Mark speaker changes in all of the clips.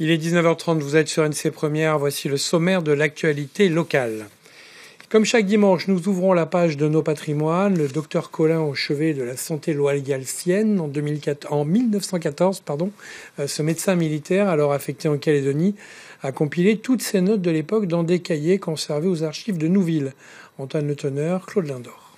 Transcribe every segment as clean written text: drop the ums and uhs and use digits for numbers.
Speaker 1: Il est 19h30, vous êtes sur NC Première, voici le sommaire de l'actualité locale. Comme chaque dimanche, nous ouvrons la page de nos patrimoines. Le docteur Colin au chevet de la santé loyaltienne en 1914, ce médecin militaire, alors affecté en Calédonie, a compilé toutes ses notes de l'époque dans des cahiers conservés aux archives de Nouville. Antoine Le Teneur, Claude Lindor.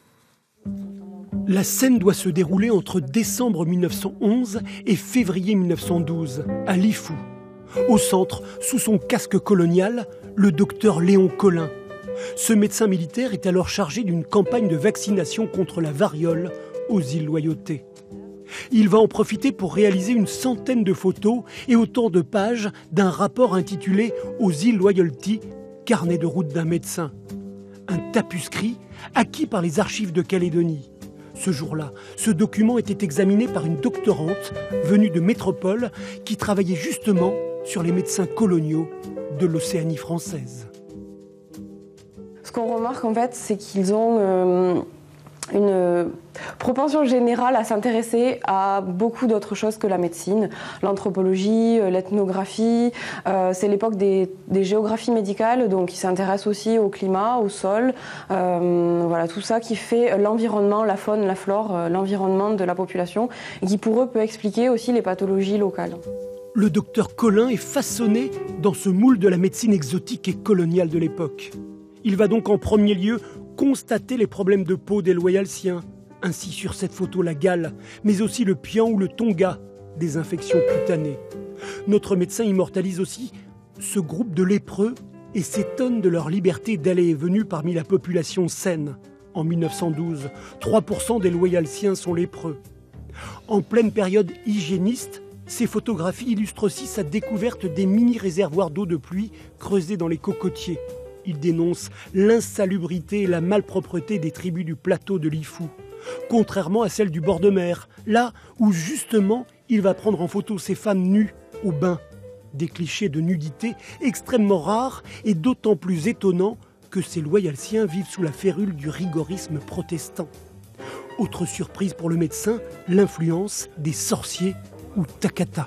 Speaker 2: La scène doit se dérouler entre décembre 1911 et février 1912, à Lifou. Au centre, sous son casque colonial, le docteur Léon Colin. Ce médecin militaire est alors chargé d'une campagne de vaccination contre la variole aux îles Loyauté. Il va en profiter pour réaliser une centaine de photos et autant de pages d'un rapport intitulé « Aux îles Loyauté, carnet de route d'un médecin ». Un tapuscrit acquis par les archives de Calédonie. Ce jour-là, ce document était examiné par une doctorante venue de métropole qui travaillait justement sur les médecins coloniaux de l'Océanie française.
Speaker 3: Ce qu'on remarque en fait, c'est qu'ils ont une propension générale à s'intéresser à beaucoup d'autres choses que la médecine, l'anthropologie, l'ethnographie. C'est l'époque des géographies médicales, donc ils s'intéressent aussi au climat, au sol, voilà, tout ça qui fait l'environnement, la faune, la flore, l'environnement de la population, et qui pour eux peut expliquer aussi les pathologies locales.
Speaker 2: Le docteur Colin est façonné dans ce moule de la médecine exotique et coloniale de l'époque. Il va donc en premier lieu constater les problèmes de peau des Loyaltiens, ainsi sur cette photo la gale, mais aussi le pian ou le tonga, des infections cutanées. Notre médecin immortalise aussi ce groupe de lépreux et s'étonne de leur liberté d'aller et venue parmi la population saine. En 1912, 3% des Loyaltiens sont lépreux. En pleine période hygiéniste, ces photographies illustrent aussi sa découverte des mini-réservoirs d'eau de pluie creusés dans les cocotiers. Il dénonce l'insalubrité et la malpropreté des tribus du plateau de Lifou, contrairement à celles du bord de mer, là où justement il va prendre en photo ces femmes nues au bain. Des clichés de nudité extrêmement rares et d'autant plus étonnants que ces Loyaltiens vivent sous la férule du rigorisme protestant. Autre surprise pour le médecin, l'influence des sorciers ou takata.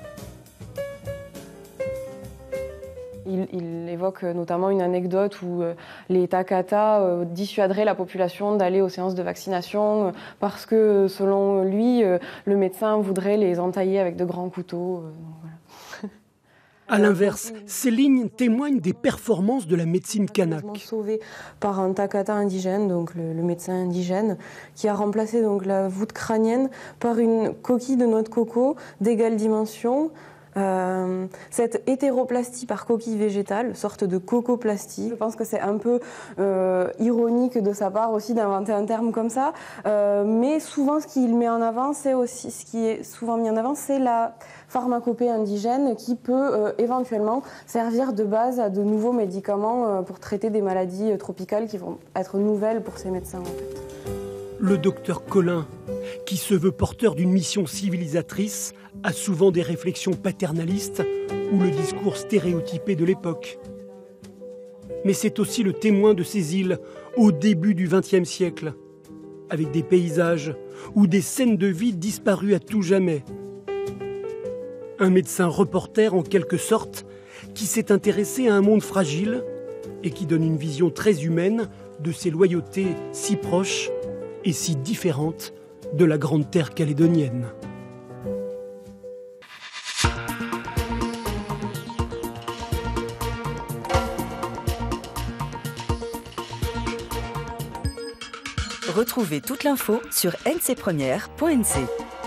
Speaker 3: Il évoque notamment une anecdote où les takata dissuaderaient la population d'aller aux séances de vaccination parce que, selon lui, le médecin voudrait les entailler avec de grands couteaux. Voilà.
Speaker 2: À l'inverse, ces lignes témoignent des performances de la médecine kanak.
Speaker 3: Sauvé par un takata indigène, donc le médecin indigène, qui a remplacé donc la voûte crânienne par une coquille de noix de coco d'égale dimension. Cette hétéroplastie par coquille végétale, sorte de cocoplastie. Je pense que c'est un peu ironique de sa part aussi d'inventer un terme comme ça, mais souvent ce qu'il met en avant, c'est aussi ce qui est souvent mis en avant, c'est la pharmacopée indigène qui peut éventuellement servir de base à de nouveaux médicaments pour traiter des maladies tropicales qui vont être nouvelles pour ces médecins en fait.
Speaker 2: Le docteur Colin, qui se veut porteur d'une mission civilisatrice, a souvent des réflexions paternalistes ou le discours stéréotypé de l'époque. Mais c'est aussi le témoin de ces îles au début du XXe siècle, avec des paysages ou des scènes de vie disparues à tout jamais. Un médecin reporter en quelque sorte, qui s'est intéressé à un monde fragile et qui donne une vision très humaine de ces loyautés si proches et si différentes de la grande terre calédonienne.
Speaker 4: Retrouvez toute l'info sur ncpremière.nc.